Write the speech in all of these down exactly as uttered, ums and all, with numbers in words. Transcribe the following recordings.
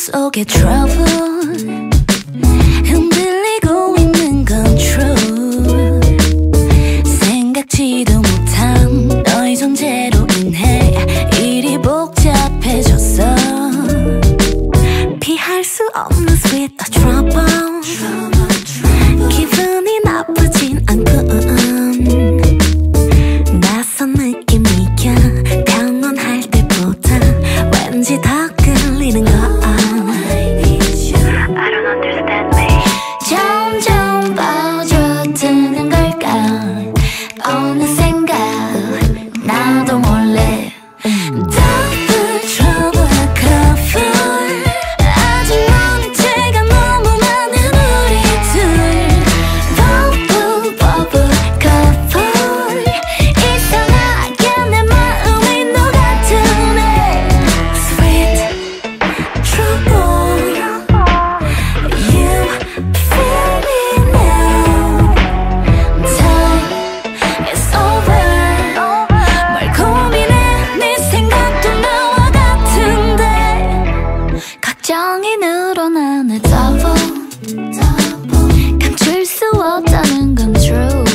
속에 trouble 흔들리고 있는 건 true 생각지도 못한 너의 존재로 인해 일이 복잡해졌어 피할 수 없는 sweet trouble 기분이 나쁘진 않군 낯선 느낌이야 평온할 때보다 왠지 더 끌리는 걸 I don't understand me 점점 빠져드는 걸까 어느샌가 나도 몰래 Double trouble couple 아직 모른 채가 너무 많은 우리 둘 Bubble bubble couple 이상하게 내 마음이 녹아드네 Sweet trouble You feel me now Time is over 뭘 고민해 네 생각도 나와 같은데 걱정이 늘어나네 double 감출 수 없다는 건 true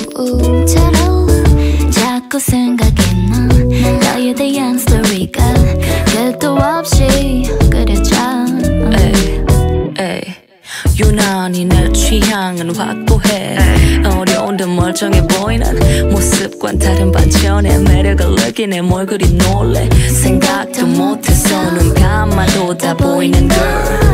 자꾸 생각이 나 너에 대한 스토리가 끝도 없이 그려져 에이, 에이. 유난히 내 취향은 확고해 어려운 듯 멀쩡해 보이는 모습과는 다른 반전의 매력을 느끼네 뭘 그리 놀래 생각도 못해서 눈 감아도 다 보이는 girl